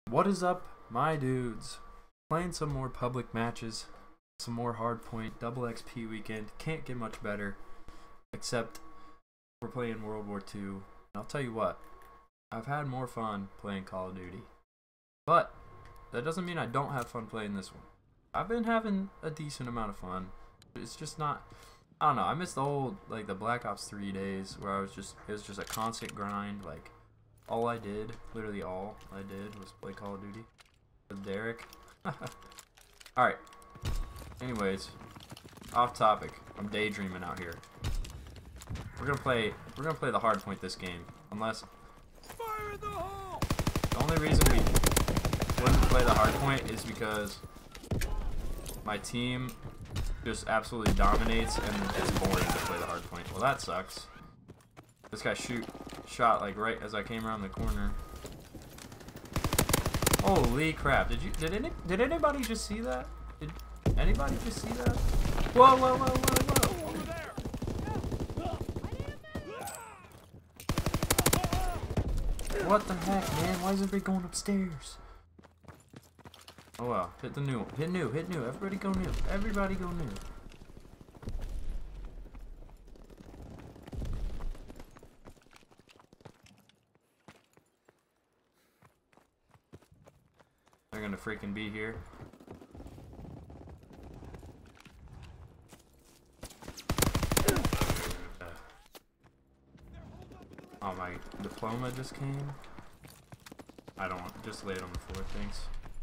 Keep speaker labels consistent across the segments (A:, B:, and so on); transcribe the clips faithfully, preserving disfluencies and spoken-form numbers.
A: What is up, my dudes? Playing some more public matches, some more hardpoint, double X P weekend. Can't get much better, except we're playing World War Two. And I'll tell you what, I've had more fun playing Call of Duty. But that doesn't mean I don't have fun playing this one. I've been having a decent amount of fun. It's just not, I don't know, I miss the old, like the Black Ops three days where I was just, it was just a constant grind. Like, all I did, literally all I did was play Call of Duty with Derek. Alright. Anyways, off topic. I'm daydreaming out here. We're gonna play we're gonna play the hard point this game. Unless
B: Fire in the hole!
A: The only reason we wouldn't play the hard point is because my team just absolutely dominates and it's boring to play the hard point. Well, that sucks. This guy shoot shot like right as I came around the corner. Holy crap! Did you did any did anybody just see that? Did anybody just see that? Whoa whoa whoa whoa whoa!
B: Over there!
A: What the heck, man? Why is everybody going upstairs? Oh well, hit the new, hit new, hit new. Everybody go new. Everybody go new. They're gonna freaking be here. Oh, my diploma just came. I don't want, just lay it on the floor, thanks.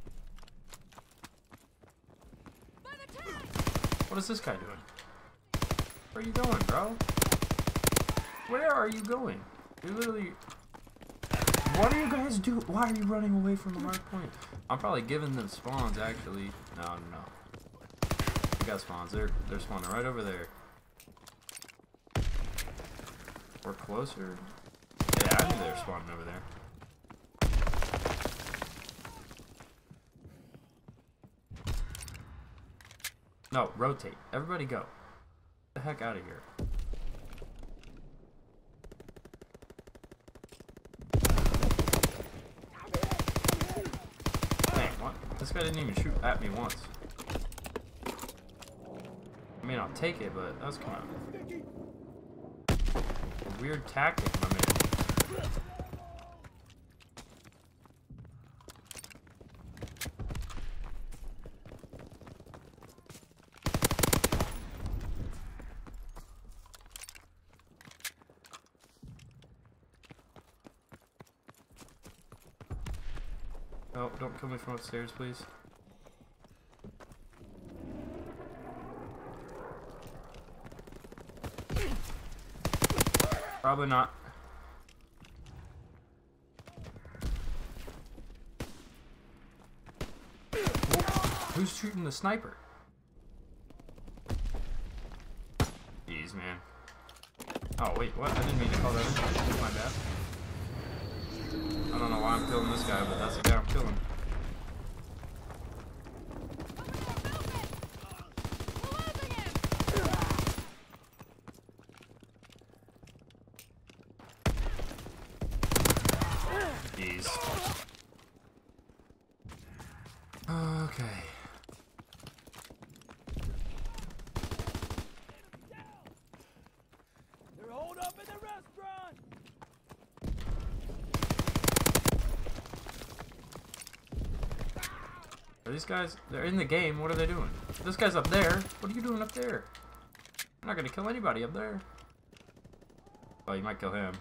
A: What is this guy doing? Where are you going, bro? Where are you going? You literally... What are you guys doing? Why are you running away from the hard point? I'm probably giving them spawns, actually. No, no, no. We got spawns. They're, they're spawning right over there. We're closer. Yeah, I knew they were spawning over there. No, rotate. Everybody go. Get the heck out of here. Dang, what? This guy didn't even shoot at me once. I mean, I'll take it, but that was kind of a weird tactic, my man. Oh, don't kill me from upstairs, please. Probably not. Who's shooting the sniper? Jeez, man. Oh, wait, what? I didn't mean to call that in. My bad. I don't know why I'm killing this guy, but that's the guy I'm killing. Jeez. Okay.
B: They're holed up in the restaurant!
A: Are these guys, they're in the game, what are they doing? This guy's up there. What are you doing up there? I'm not gonna kill anybody up there. Oh, you might kill him.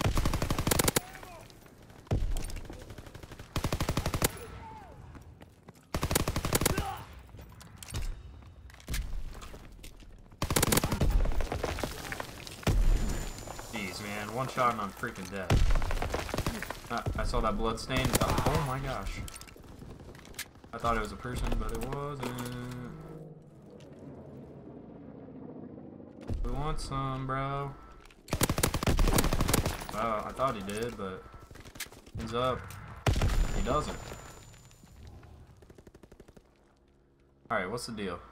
A: Jeez, man, one shot and I'm freaking dead. Ah, I saw that blood stain. Oh, oh my gosh. I thought it was a person, but it wasn't. We want some, bro. Wow, I thought he did, but ends up he doesn't. Alright, what's the deal?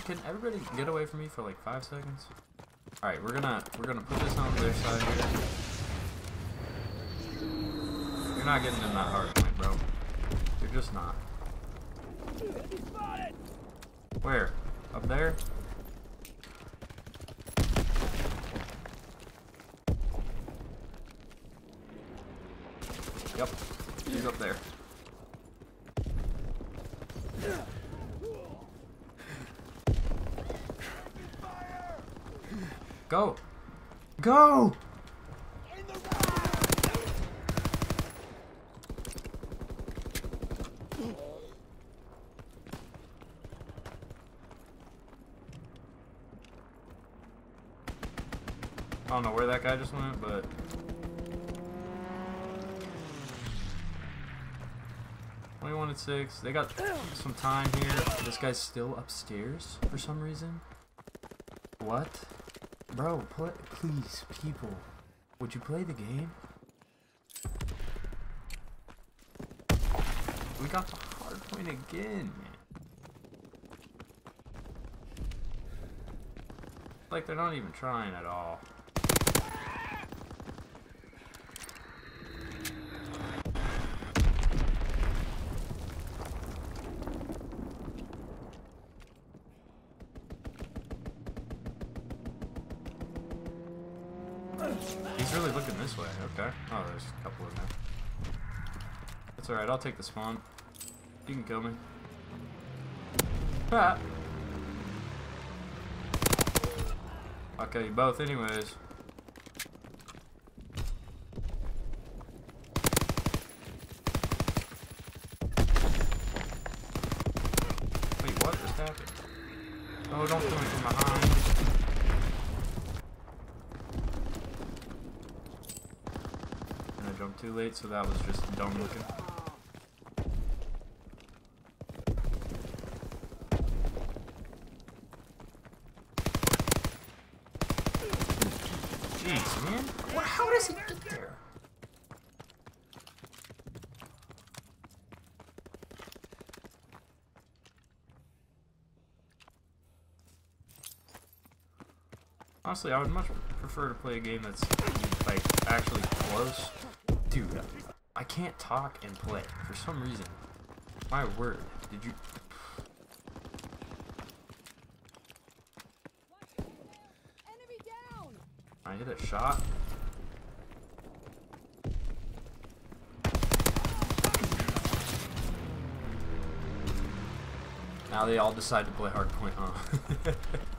A: can everybody get away from me for like five seconds? Alright, we're gonna we're gonna put this on their side here. You're not getting in that hard point, bro. You're just not. Where? Up there? Yep. He's up there. Go! Go! I don't know where that guy just went, but twenty-one and six. They got some time here. This guy's still upstairs for some reason. What? Bro, play, please, people. Would you play the game? We got the hard point again, man. Like they're not even trying at all. He's really looking this way. Okay. Oh, there's a couple in there. That's alright. I'll take the spawn. You can kill me. Ah. I'll kill you both anyways. Wait, what just happened? Oh, don't do it from behind. Too late, so that was just dumb looking. Jeez, man. What, how does he get there? Honestly, I would much prefer to play a game that's like actually close. Dude, I can't talk and play for some reason. My word, did you?
B: Enemy down.
A: I hit a shot. Now they all decide to play hardpoint, huh?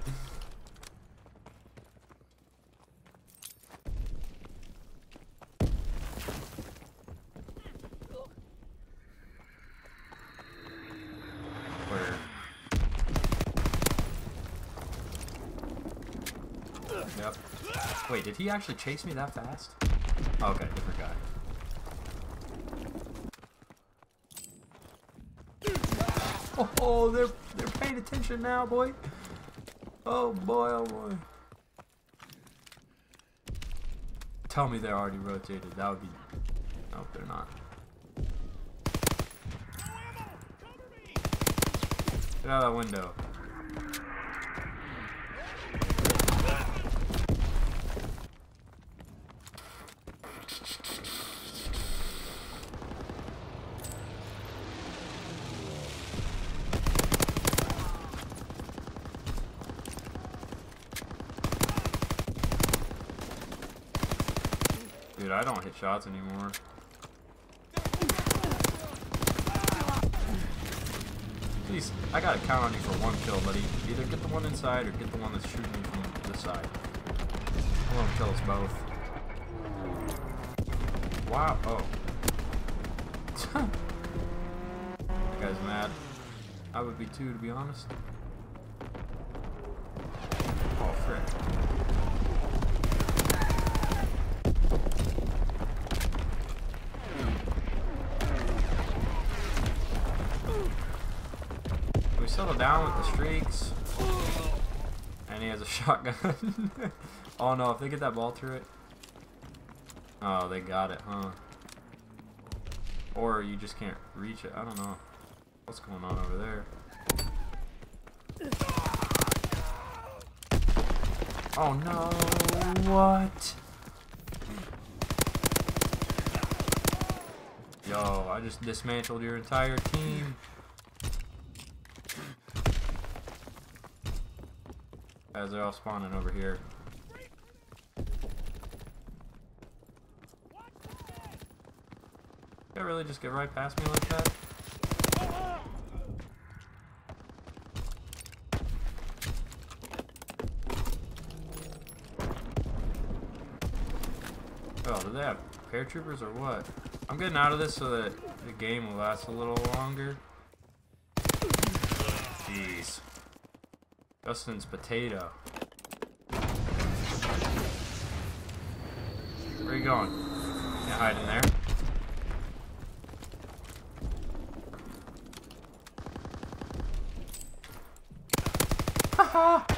A: Yep. Wait, did he actually chase me that fast? Oh, okay, different guy. Oh, oh, they're they're paying attention now, boy. Oh boy, oh boy. Tell me they're already rotated. That would be. Nope, they're not. Get out of that window. Dude, I don't hit shots anymore. Please, I gotta count on you for one kill, buddy. Either get the one inside or get the one that's shooting you from this side. I want to kill us both. Wow. Oh. That guy's mad. I would be too, to be honest. Oh, frick. We settle down with the streaks. And he has a shotgun. Oh no, if they get that ball through it. Oh, they got it, huh? Or you just can't reach it. I don't know. What's going on over there? Oh no, what? Yo, I just dismantled your entire team. As they're all spawning over here. Did I really just get right past me like that? Oh, do they have paratroopers or what? I'm getting out of this so that the game will last a little longer. Jeez. Justin's potato. Where are you going? Can't hide in there. Haha!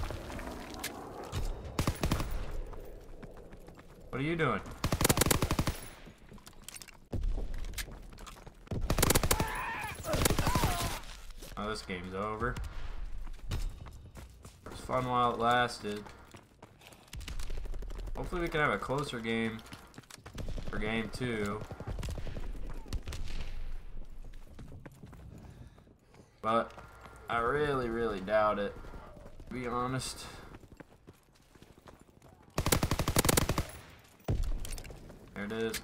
A: What are you doing? Oh, this game's over. It was fun while it lasted. Hopefully we can have a closer game for game two. But I really, really doubt it, to be honest. There it is.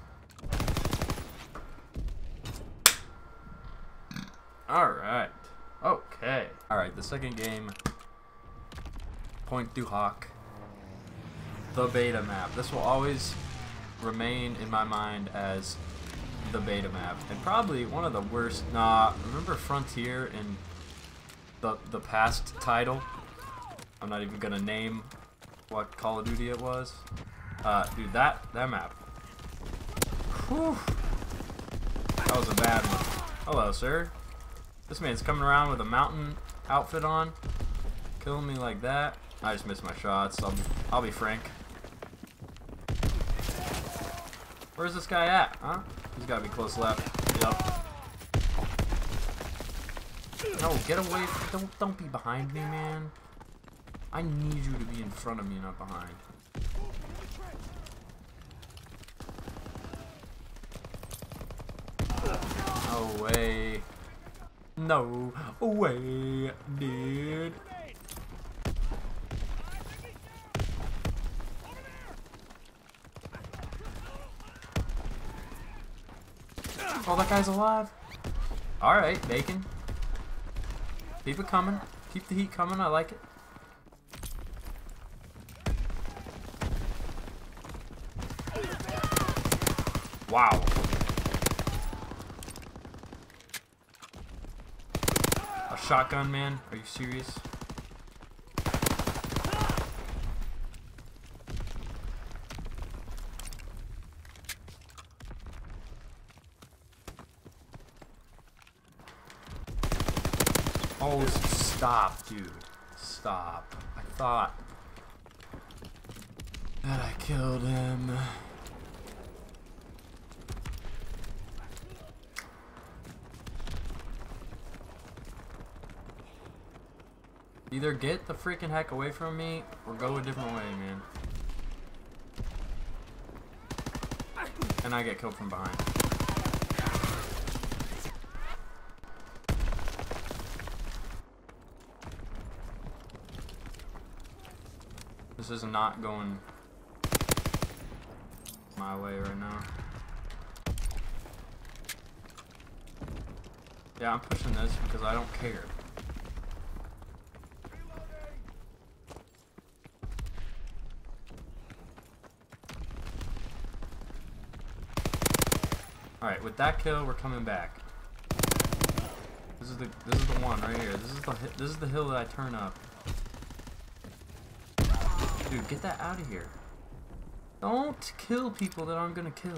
A: Alright. Okay. Alright, the second game. Point du Hoc. The beta map. This will always remain in my mind as the beta map. And probably one of the worst. Nah, remember Frontier in the, the past title? I'm not even gonna name what Call of Duty it was. Uh, dude, that, that map. Whew. That was a bad one. Hello, sir. This man's coming around with a mountain outfit on, killing me like that. I just missed my shots. I'll be, I'll be frank. Where's this guy at? Huh? He's got to be close left. Yup. No, get away! Don't, don't be behind me, man. I need you to be in front of me, not behind. No way. No way, dude. Oh, that guy's alive. Alright, bacon. Keep it coming. Keep the heat coming. I like it. Wow. A shotgun, man? Are you serious? Oh, stop, dude. Stop. I thought that I killed him. Either get the freaking heck away from me or go a different way, man. And I get killed from behind. This is not going my way right now. Yeah, I'm pushing this because I don't care. Alright, with that kill, we're coming back. This is the this is the one right here. This is the this is the hill that I turn up. Dude, get that out of here. Don't kill people that I'm gonna kill.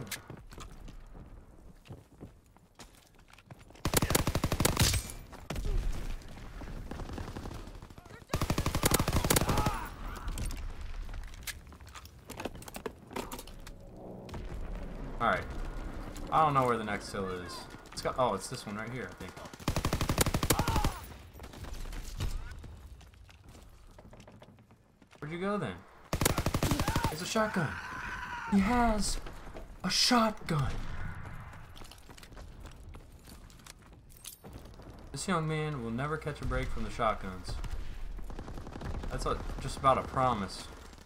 A: Alright. I don't know where the next hill is. It's got, oh, it's this one right here, I think. Where'd you go then? It's a shotgun. He has a shotgun. This young man will never catch a break from the shotguns. That's a, just about a promise.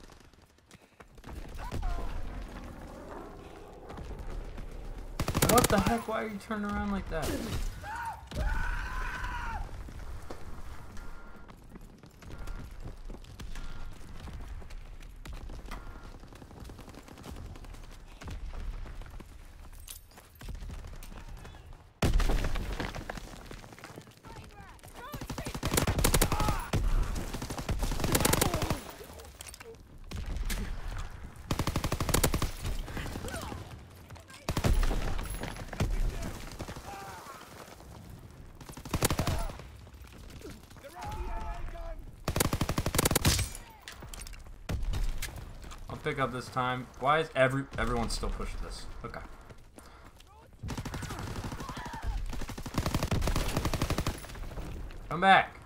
A: What the heck? Why are you turning around like that? Pick up this time. Why is every everyone still pushing this? Okay. Come back.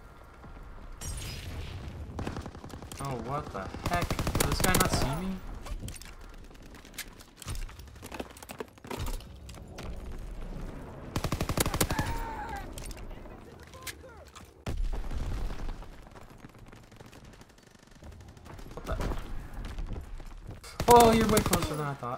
A: Oh, what the heck? Did this guy not see me? Oh, you're way closer than I thought.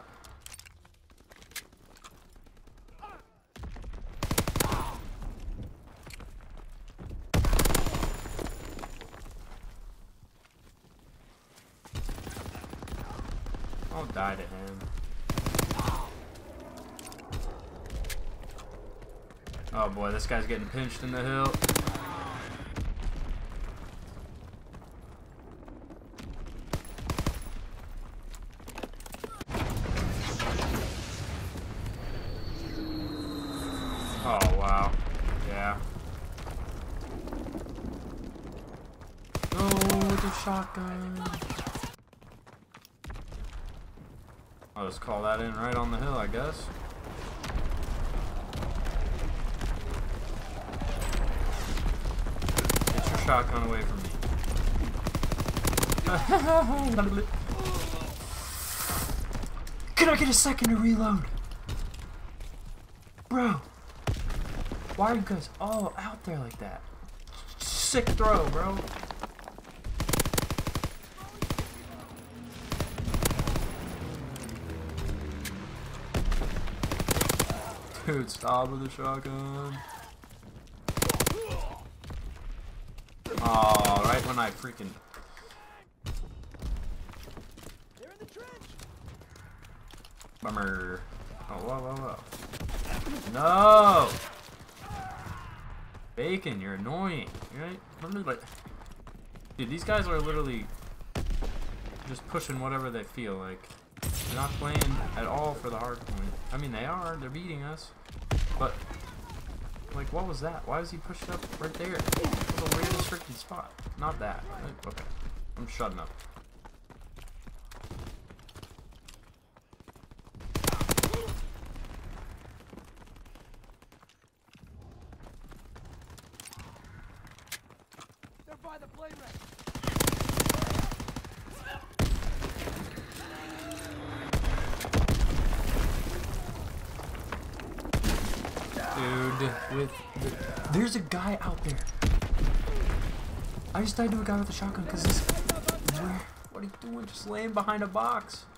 A: I'll die to him. Oh boy, this guy's getting pinched in the hill. Oh, wow. Yeah. Go with the shotgun. I'll just call that in right on the hill, I guess. Get your shotgun away from me. Can I get a second to reload? Bro. Why are you guys all out there like that? Sick throw, bro. Dude, stop with the shotgun. Oh, right when I freaking...
B: They're in the trench.
A: Bummer. Oh, whoa, whoa, whoa. No! Bacon, you're annoying. Right? Like, dude, these guys are literally just pushing whatever they feel like. They're not playing at all for the hard point. I mean, they are. They're beating us. But, like, what was that? Why was he pushed up right there? It was the weirdest freaking spot. Not that. Like, okay. I'm shutting up.
B: By the plane wreck.
A: Dude, with the, there's a guy out there. I just died to a guy with a shotgun because this. Where? What are you doing? Just laying behind a box.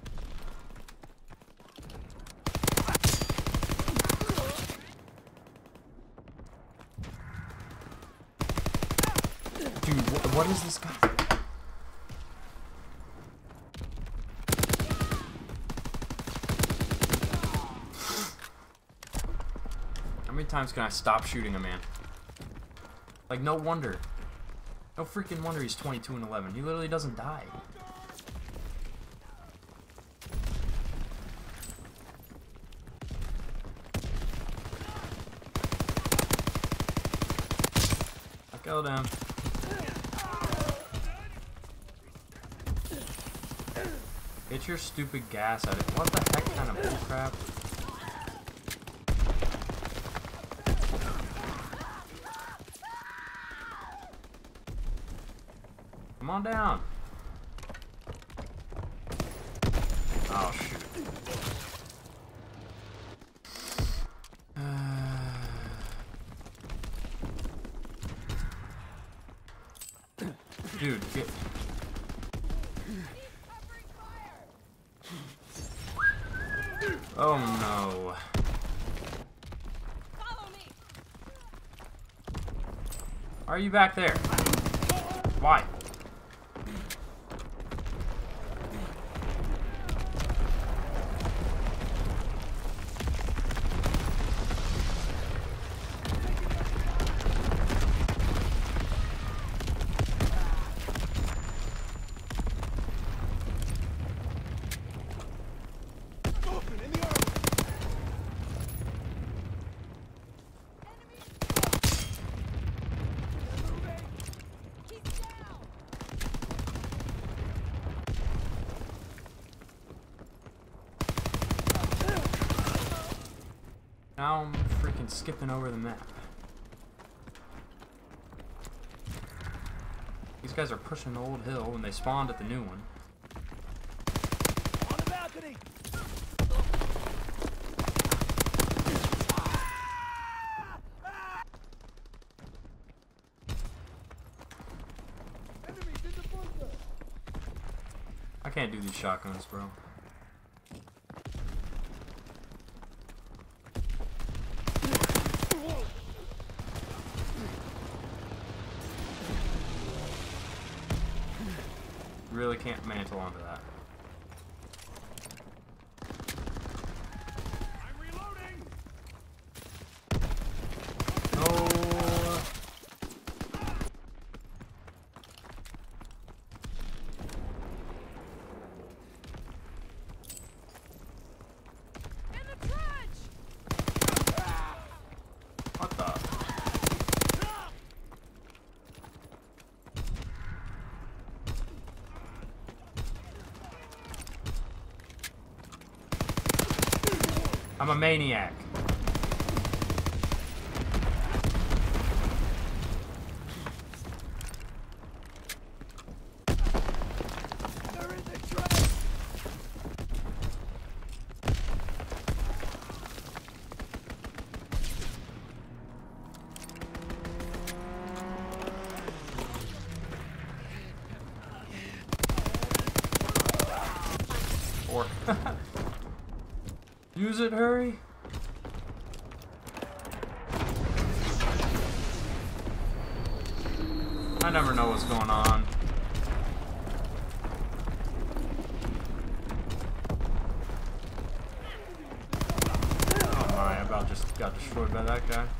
A: Dude, wh what is this guy? How many times can I stop shooting a man? Like, no wonder. No freaking wonder he's twenty-two and eleven. He literally doesn't die. I killed him. Get your stupid gas at it. What the heck kind of bullcrap? Come on down. Dude, get... Oh no.
C: Follow me.
A: Are you back there? Why? Now I'm freaking skipping over the map. These guys are pushing the old hill when they spawned at the new one.
B: On the balcony. Enemies in the bunker.
A: I can't do these shotguns, bro. Really can't mantle onto that.
B: I'm reloading.
A: Oh.
C: In the trench.
A: What the? I'm a maniac.
B: They're in the trench.
A: Or use it, hurry. I never know what's going on. Oh my, I about just got destroyed by that guy.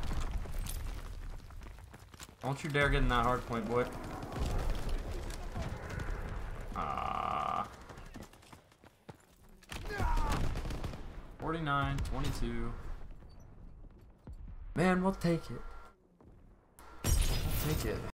A: Don't you dare get in that hard point, boy. Ah. forty-nine, twenty-two. Man, we'll take it. We'll take it.